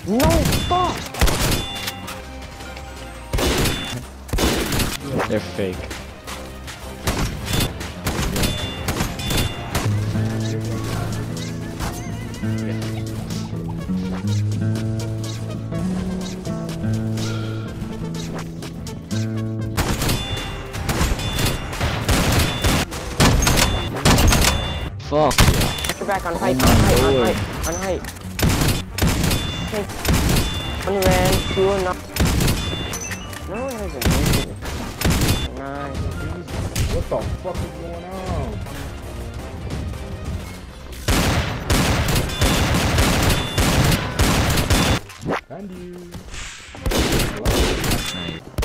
No, fuck! They're fake. Fuck yeah. Get back on height, on height, on height, on height. Okay. One ran, two or not. No one has a mission. Nice. What the fuck is going on? And you. Nice.